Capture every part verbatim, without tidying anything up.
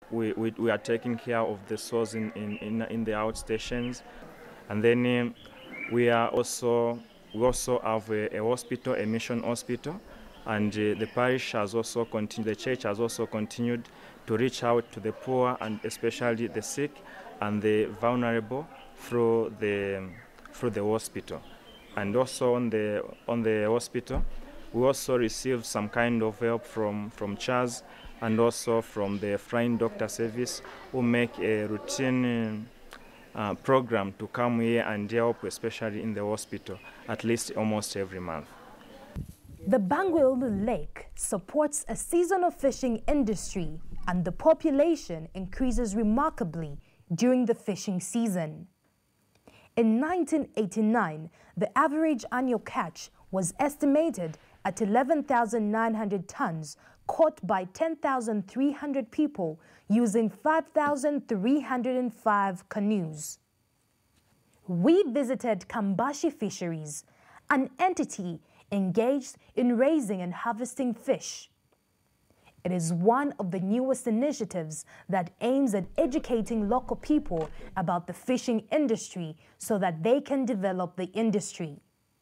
we, we, we are taking care of the souls in, in, in, in the outstations. And then um, we are also, we also have a, a hospital, a mission hospital, and uh, the parish has also continued, the church has also continued to reach out to the poor and especially the sick and the vulnerable through the, through the hospital. And also on the, on the hospital, we also received some kind of help from, from CHAS and also from the Flying Doctor Service, who make a routine uh, program to come here and help, especially in the hospital, at least almost every month. The Bangweolo Lake supports a seasonal fishing industry, and the population increases remarkably during the fishing season. In nineteen eighty-nine, the average annual catch was estimated at eleven thousand nine hundred tons, caught by ten thousand three hundred people using five thousand three hundred five canoes. We visited Kambashi Fisheries, an entity engaged in raising and harvesting fish. It is one of the newest initiatives that aims at educating local people about the fishing industry so that they can develop the industry.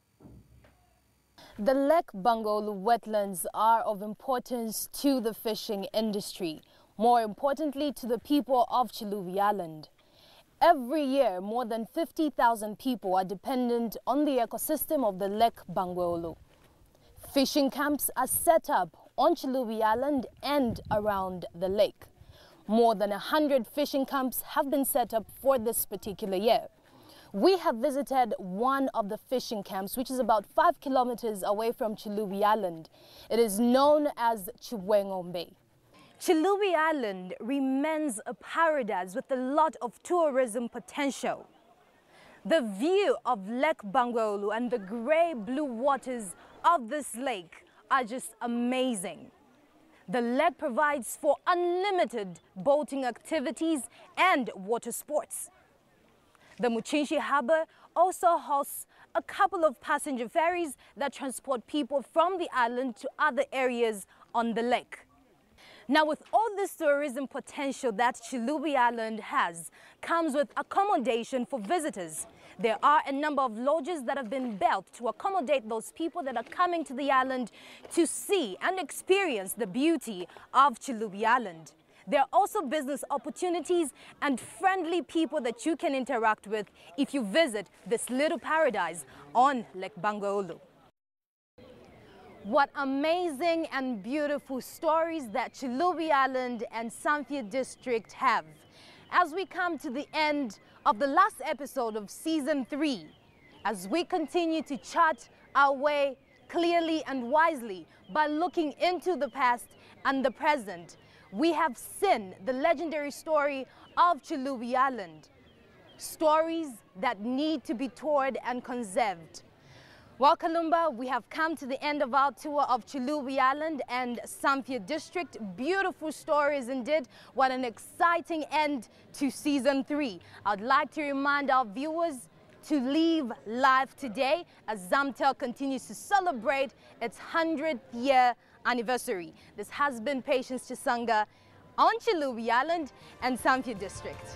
The Lake Bangweolo wetlands are of importance to the fishing industry, more importantly to the people of Chilubi Island. Every year, more than fifty thousand people are dependent on the ecosystem of the Lake Bangweolo. Fishing camps are set up on Chilubi Island and around the lake. More than one hundred fishing camps have been set up for this particular year. We have visited one of the fishing camps, which is about five kilometers away from Chilubi Island. It is known as Chibwengombe. Chilubi Island remains a paradise with a lot of tourism potential. The view of Lake Bangweolo and the grey-blue waters of this lake are just amazing. The lake provides for unlimited boating activities and water sports. The Muchinshi Harbour also hosts a couple of passenger ferries that transport people from the island to other areas on the lake. Now, with all this tourism potential that Chilubi Island has, comes with accommodation for visitors. There are a number of lodges that have been built to accommodate those people that are coming to the island to see and experience the beauty of Chilubi Island. There are also business opportunities and friendly people that you can interact with if you visit this little paradise on Lake Bangweolo. What amazing and beautiful stories that Chilubi Island and Samfya District have. As we come to the end of the last episode of season three, as we continue to chart our way clearly and wisely by looking into the past and the present, we have seen the legendary story of Chilubi Island. Stories that need to be toured and conserved. Well, Kalumba, we have come to the end of our tour of Chilubi Island and Samfya District. Beautiful stories indeed. What an exciting end to season three. I'd like to remind our viewers to leave live today as Zamtel continues to celebrate its hundredth year anniversary. This has been Patience Chisanga on Chilubi Island and Samfya District.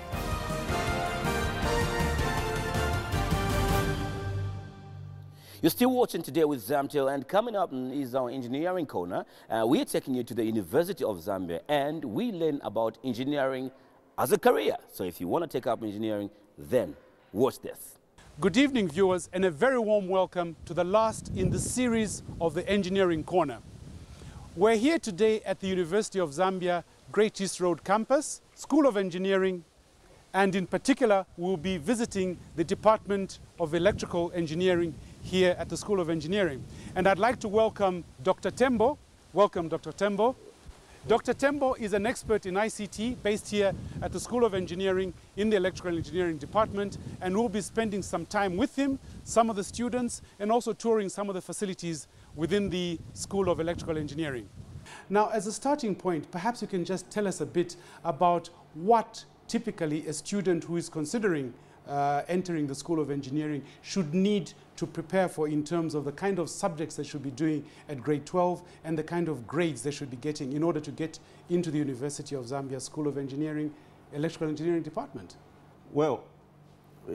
You're still watching Today with Zamtel, and coming up is our engineering corner. Uh, we're taking you to the University of Zambia, and we learn about engineering as a career. So if you want to take up engineering, then watch this. Good evening, viewers, and a very warm welcome to the last in the series of the Engineering Corner. We're here today at the University of Zambia Great East Road campus, School of Engineering, and in particular, we'll be visiting the Department of Electrical Engineering here at the School of Engineering. And I'd like to welcome Doctor Tembo. Welcome, Doctor Tembo. Doctor Tembo is an expert in I C T based here at the School of Engineering in the Electrical Engineering Department, and we'll be spending some time with him, some of the students, and also touring some of the facilities within the School of Electrical Engineering. Now, as a starting point, perhaps you can just tell us a bit about what typically a student who is considering uh, entering the School of Engineering should need to prepare for in terms of the kind of subjects they should be doing at grade twelve and the kind of grades they should be getting in order to get into the University of Zambia School of Engineering, Electrical Engineering Department? Well, uh,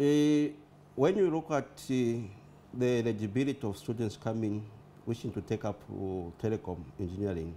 when you look at uh, the eligibility of students coming, wishing to take up uh, telecom engineering,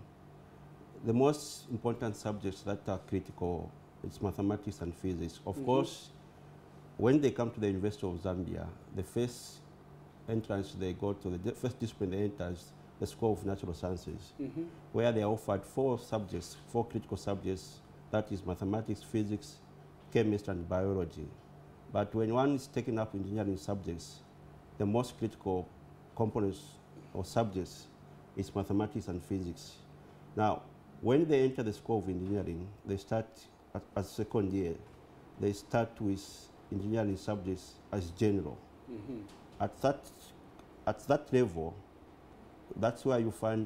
the most important subjects that are critical is mathematics and physics. Of mm-hmm. course, when they come to the University of Zambia, the first entrance they go to, the first discipline they enter is the School of Natural Sciences, mm-hmm. where they are offered four subjects, four critical subjects, that is mathematics, physics, chemistry, and biology. But when one is taking up engineering subjects, the most critical components or subjects is mathematics and physics. Now, when they enter the School of Engineering, they start at, at second year, they start with engineering subjects as general. Mm-hmm. At that, at that level, that's where you find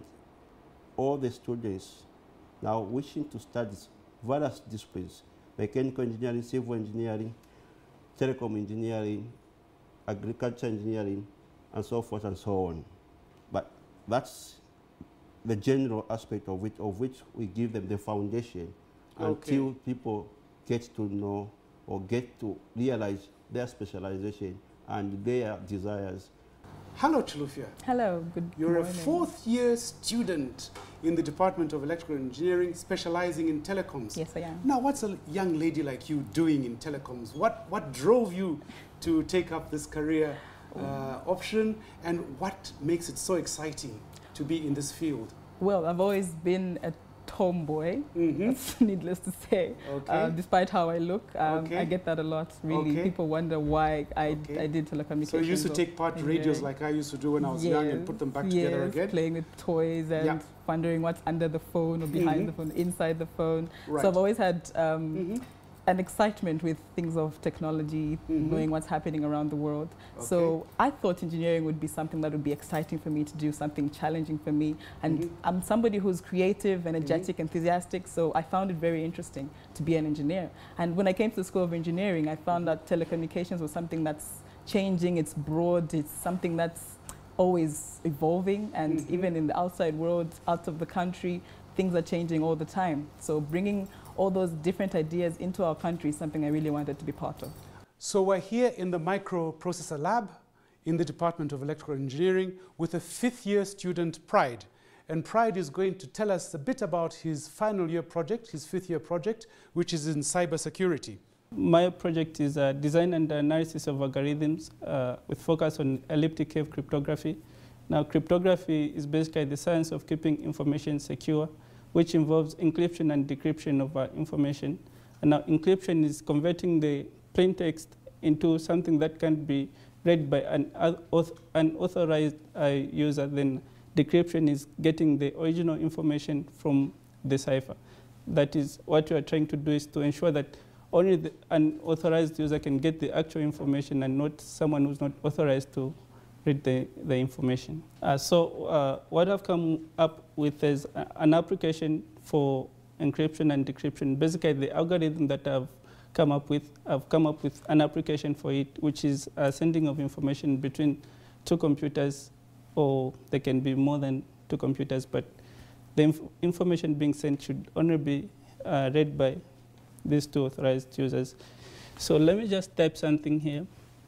all the students now wishing to study various disciplines: mechanical engineering, civil engineering, telecom engineering, agriculture engineering, and so forth and so on. But that's the general aspect of which, of which we give them the foundation okay. until people get to know or get to realize their specialization and their desires. Hello, Chilufya. Hello, good You're morning. a fourth year student in the Department of Electrical Engineering, specializing in telecoms. Yes, I am. Now, what's a young lady like you doing in telecoms? What, what drove you to take up this career uh, option, and what makes it so exciting to be in this field? Well, I've always been a tomboy, mm-hmm. that's needless to say. Okay. Uh, despite how I look, um, okay. I get that a lot, really. Okay. People wonder why I, okay. I did telecommunications. So you used to take part in radios like I used to do when I was yes. young and put them back yes. together again? Playing with toys and yeah. wondering what's under the phone or behind mm-hmm. the phone, inside the phone. Right. So I've always had um, mm-hmm. an excitement with things of technology, mm-hmm. knowing what's happening around the world. Okay. So I thought engineering would be something that would be exciting for me to do, something challenging for me. And mm-hmm. I'm somebody who's creative, energetic, mm-hmm. enthusiastic, so I found it very interesting to be an engineer. And when I came to the School of Engineering, I found that telecommunications was something that's changing, it's broad, it's something that's always evolving, and mm-hmm. even in the outside world, out of the country, things are changing all the time. So bringing all those different ideas into our country is something I really wanted to be part of. So we're here in the microprocessor lab in the Department of Electrical Engineering with a fifth year student, Pride. And Pride is going to tell us a bit about his final year project, his fifth year project, which is in cybersecurity. My project is uh, design and analysis of algorithms uh, with focus on elliptic curve cryptography. Now, cryptography is basically the science of keeping information secure, which involves encryption and decryption of uh, information. And now encryption is converting the plain text into something that can be read by an unauthorized uh, user. Then decryption is getting the original information from the cipher. That is what we are trying to do, is to ensure that only the, an authorized user can get the actual information and not someone who's not authorized to read the, the information. Uh, so uh, what I've come up with is a, an application for encryption and decryption. Basically, the algorithm that I've come up with, I've come up with an application for it, which is uh, sending of information between two computers, or there can be more than two computers, but the inf information being sent should only be uh, read by these two authorized users. So let me just type something here.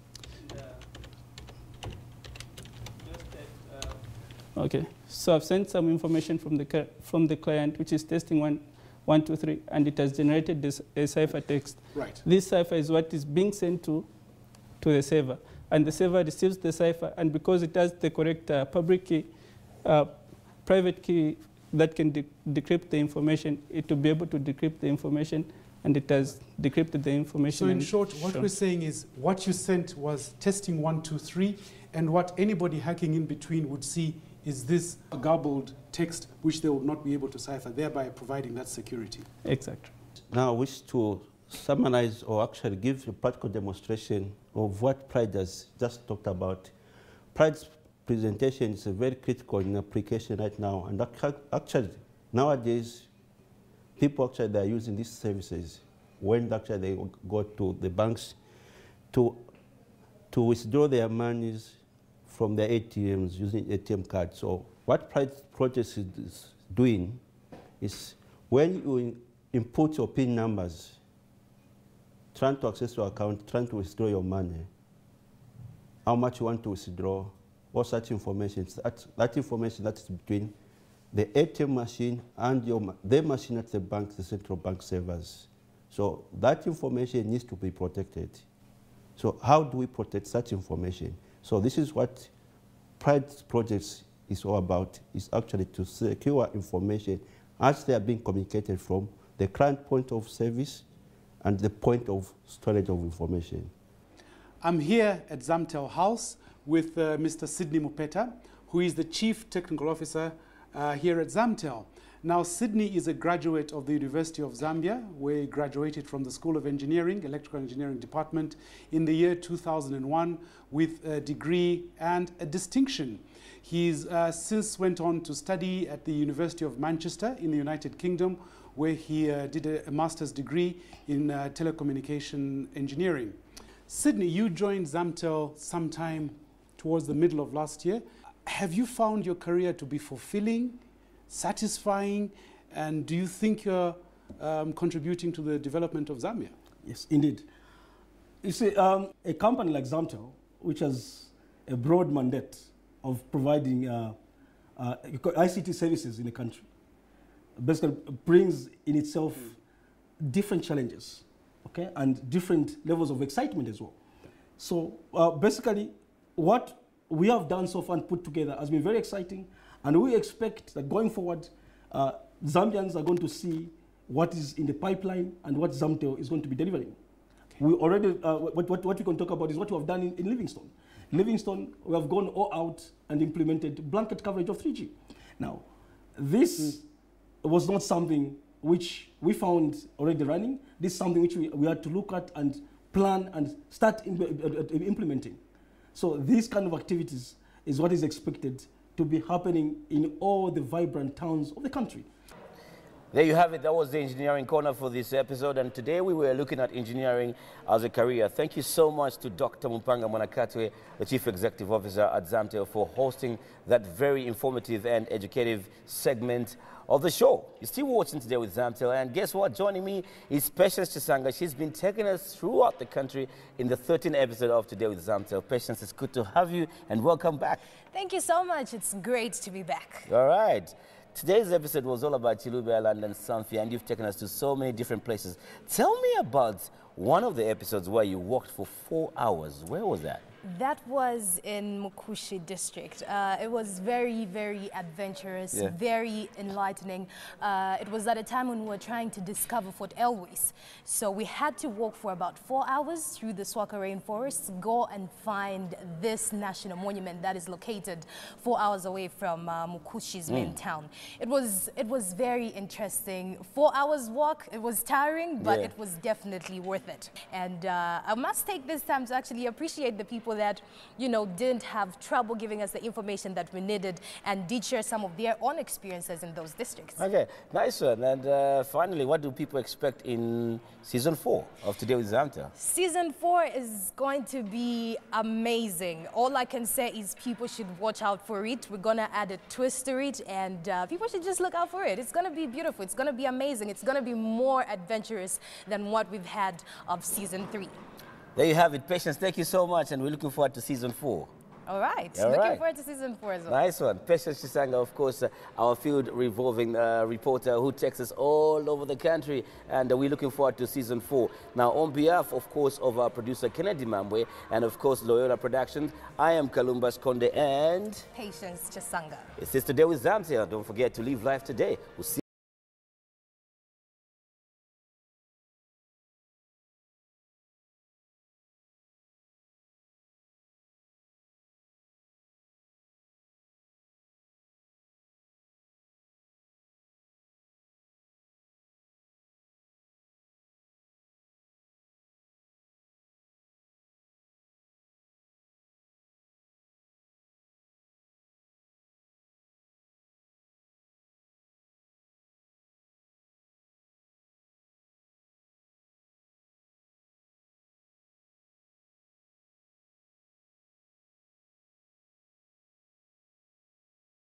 Okay, so I've sent some information from the from the client, which is testing one, one, two, three, and it has generated this a ciphertext. Right. This cipher is what is being sent to to the server, and the server receives the cipher, and because it has the correct uh, public key, uh, private key that can de decrypt the information, it will be able to decrypt the information, and it has decrypted the information. So in short, what shown. we're saying is what you sent was testing one, two, three, and what anybody hacking in between would see is this a garbled text which they will not be able to cipher, thereby providing that security. Exactly. Now I wish to summarize or actually give a practical demonstration of what Pride has just talked about. Pride's presentation is a very critical in application right now, and actually nowadays people actually they are using these services when actually they go to the banks to, to withdraw their monies from their A T Ms using A T M cards. So what Pride Project is doing is when you input your PIN numbers, trying to access your account, trying to withdraw your money, how much you want to withdraw, all such information, that, that information that is between the A T M machine and your, the machine at the bank, the central bank servers. So that information needs to be protected. So how do we protect such information? So this is what Pride Projects is all about, is actually to secure information as they are being communicated from the client point of service and the point of storage of information. I'm here at Zamtel House with uh, Mister Sydney Mupeta, who is the Chief Technical Officer uh, here at Zamtel. Now, Sydney is a graduate of the University of Zambia, where he graduated from the School of Engineering, Electrical Engineering Department in the year two thousand one with a degree and a distinction. He's uh, since went on to study at the University of Manchester in the United Kingdom, where he uh, did a, a master's degree in uh, telecommunication engineering. Sydney, you joined Zamtel sometime towards the middle of last year. Have you found your career to be fulfilling, satisfying, and do you think you're um, contributing to the development of Zambia? Yes, indeed. You see, um, a company like Zamtel, which has a broad mandate of providing uh, uh, I C T services in the country, basically brings in itself mm. different challenges, okay, and different levels of excitement as well. Okay. So uh, basically, what we have done so far and put together has been very exciting, and we expect that going forward, uh, Zambians are going to see what is in the pipeline and what Zamtel is going to be delivering. Okay. We already, uh, what, what, what we can talk about is what we have done in, in Livingstone. Livingstone, we have gone all out and implemented blanket coverage of three G. Now, this mm. was not something which we found already running. This is something which we, we had to look at and plan and start in, uh, uh, implementing. So these kind of activities is what is expected to be happening in all the vibrant towns of the country. There you have it. That was the Engineering Corner for this episode. And today we were looking at engineering as a career. Thank you so much to Doctor Mumpanga Mwanakatwe, the Chief Executive Officer at Zamtel, for hosting that very informative and educative segment of the show. You're still watching Today with Zamtel, and guess what? Joining me is Patience Chisanga. She's been taking us throughout the country in the thirteenth episode of Today with Zamtel. Patience, it's good to have you, and welcome back. Thank you so much. It's great to be back. All right. Today's episode was all about Chiluba Island and Samfya, and you've taken us to so many different places. Tell me about one of the episodes where you walked for four hours. Where was that? That was in Mukushi district. Uh, it was very, very adventurous, Yeah. very enlightening. Uh, it was at a time when we were trying to discover Fort Elwes. So we had to walk for about four hours through the Swaka rainforest, go and find this national monument that is located four hours away from uh, Mukushi's main town. It was, it was very interesting. Four hours walk, it was tiring, but Yeah. it was definitely worth it. And uh, I must take this time to actually appreciate the people that, you know, didn't have trouble giving us the information that we needed and did share some of their own experiences in those districts. Okay, nice one. And uh, finally, what do people expect in season four of Today with Zamtel? Season four is going to be amazing. All I can say is people should watch out for it. We're going to add a twist to it, and uh, people should just look out for it. It's going to be beautiful. It's going to be amazing. It's going to be more adventurous than what we've had of season three. There you have it. Patience, thank you so much, and we're looking forward to season four. All right. All Looking right. forward to season four as well. Nice one. Patience Chisanga, of course, uh, our field revolving uh, reporter who takes us all over the country, and uh, we're looking forward to season four. Now, on behalf, of course, of our producer Kennedy Mambwe and, of course, Loyola Productions, I am Kalumbas Konde, and Patience Chisanga. this is Today with Zamtel. Don't forget to live life today. We'll see